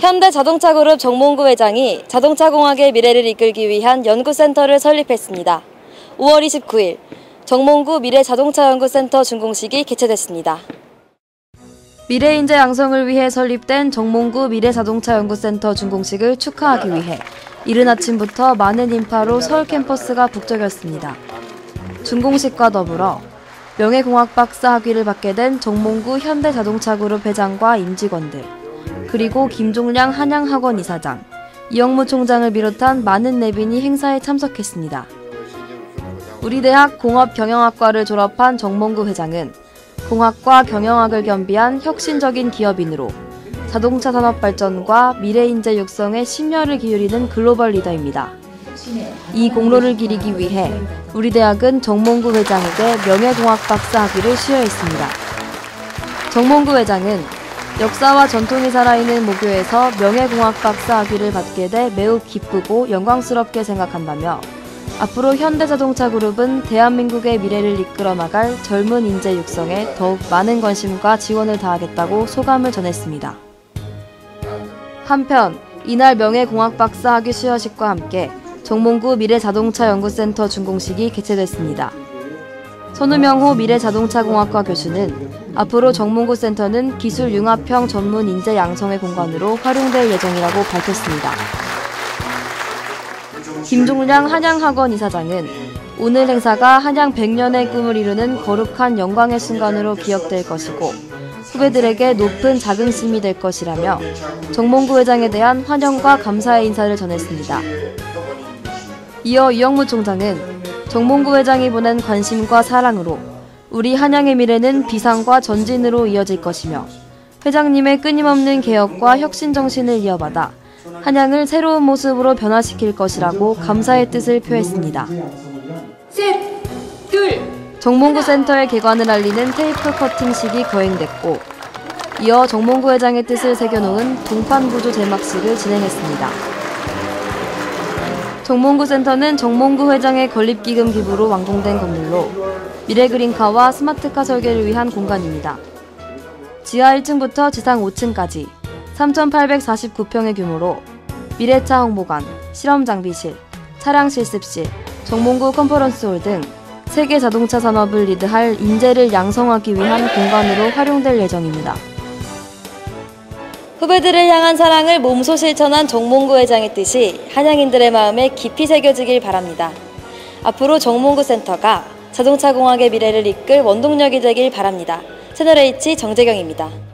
현대자동차그룹 정몽구 회장이 자동차공학의 미래를 이끌기 위한 연구센터를 설립했습니다. 5월 29일 정몽구 미래자동차연구센터 준공식이 개최됐습니다. 미래인재 양성을 위해 설립된 정몽구 미래자동차연구센터 준공식을 축하하기 위해 이른 아침부터 많은 인파로 서울 캠퍼스가 북적였습니다. 준공식과 더불어 명예공학 박사 학위를 받게 된 정몽구 현대자동차그룹 회장과 임직원들, 그리고 김종량 한양학원 이사장, 이영무 총장을 비롯한 많은 내빈이 행사에 참석했습니다. 우리 대학 공업경영학과를 졸업한 정몽구 회장은 공학과 경영학을 겸비한 혁신적인 기업인으로 자동차 산업 발전과 미래 인재 육성에 심혈을 기울이는 글로벌 리더입니다. 이 공로를 기리기 위해 우리 대학은 정몽구 회장에게 명예공학 박사 학위를 수여했습니다. 정몽구 회장은 역사와 전통이 살아있는 모교에서 명예공학 박사 학위를 받게 돼 매우 기쁘고 영광스럽게 생각한다며 앞으로 현대자동차그룹은 대한민국의 미래를 이끌어 나갈 젊은 인재 육성에 더욱 많은 관심과 지원을 다하겠다고 소감을 전했습니다. 한편 이날 명예공학 박사 학위 수여식과 함께 정몽구 미래자동차연구센터 준공식이 개최됐습니다. 손우명호 미래자동차공학과 교수는 앞으로 정몽구 센터는 기술 융합형 전문 인재 양성의 공간으로 활용될 예정이라고 밝혔습니다. 김종량 한양학원 이사장은 오늘 행사가 한양 100년의 꿈을 이루는 거룩한 영광의 순간으로 기억될 것이고 후배들에게 높은 자긍심이 될 것이라며 정몽구 회장에 대한 환영과 감사의 인사를 전했습니다. 이어 이영무 총장은 정몽구 회장이 보낸 관심과 사랑으로 우리 한양의 미래는 비상과 전진으로 이어질 것이며 회장님의 끊임없는 개혁과 혁신 정신을 이어받아 한양을 새로운 모습으로 변화시킬 것이라고 감사의 뜻을 표했습니다. 셋, 둘, 정몽구 센터의 개관을 알리는 테이프 커팅식이 거행됐고 이어 정몽구 회장의 뜻을 새겨놓은 동판구조 제막식을 진행했습니다. 정몽구 센터는 정몽구 회장의 건립기금 기부로 완공된 건물로 미래그린카와 스마트카 설계를 위한 공간입니다. 지하 1층부터 지상 5층까지 3,849평의 규모로 미래차 홍보관, 실험장비실, 차량 실습실, 정몽구 컨퍼런스홀 등 세계 자동차 산업을 리드할 인재를 양성하기 위한 공간으로 활용될 예정입니다. 후배들을 향한 사랑을 몸소 실천한 정몽구 회장의 뜻이 한양인들의 마음에 깊이 새겨지길 바랍니다. 앞으로 정몽구 센터가 자동차 공학의 미래를 이끌 원동력이 되길 바랍니다. 채널H 정재경입니다.